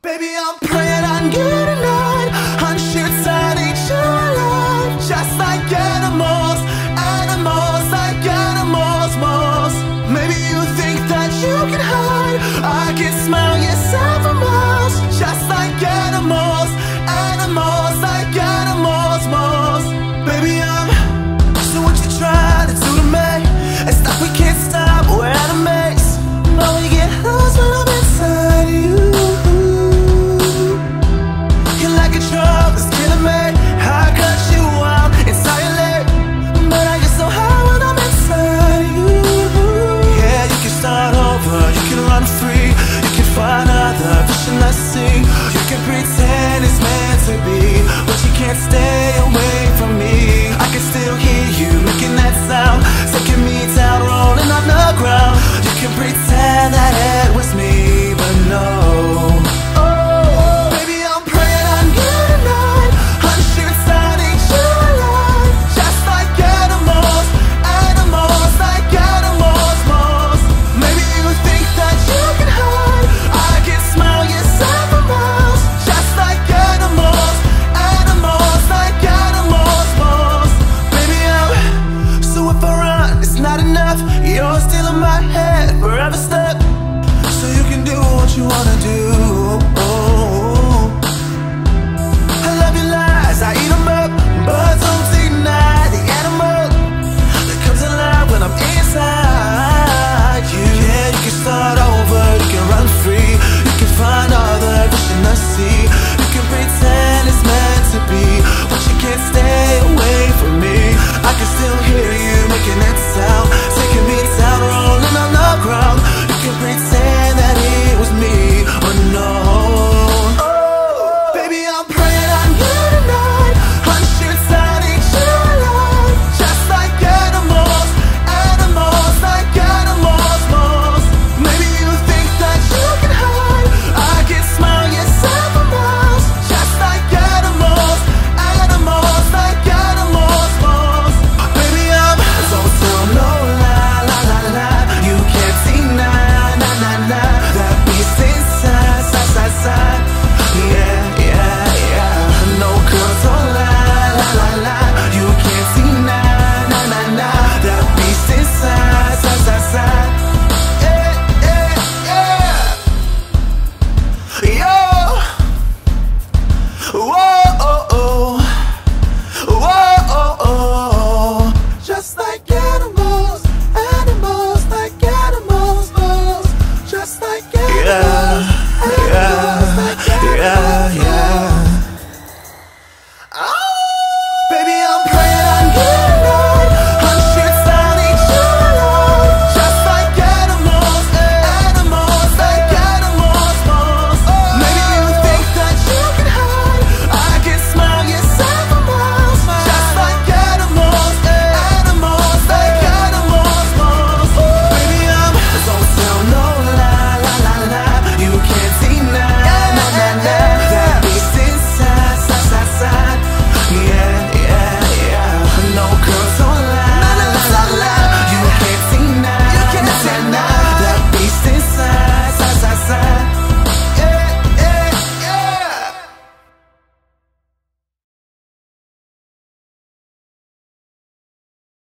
Baby, I'm praying on you tonight. On shoots I need you alive. Just like animals, animals, like animals, moles. Maybe you think that you can hide. I can smell yourself for miles. Just like animals, animals, like animals, moles. Baby, so what you trying to do to me? It's like we can't stop, we're enemies. But we get lost when I'm inside you. You're like a drug that's killing me. I cut you out entirely, but I get so high when I'm inside you. Yeah, you can start over, you can run free, you can find other fish in the sea. You can pretend it's meant to be, but you can't stay away from me. I can still hear you making that sound, taking me down, rolling on the ground. You can pretend that it was me, but no. Baby, I'm praying on you tonight. On shoots I need you alive. Just like animals, animals, like animals, moles. Maybe you think that you can hide. I can smell yourself for miles. Just like animals, animals, like animals, moles. Baby, so if I run, it's not enough. You're still in my head, forever stuck.